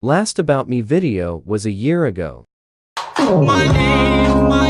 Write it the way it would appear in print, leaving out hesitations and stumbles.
Last About Me video was a year ago. My name,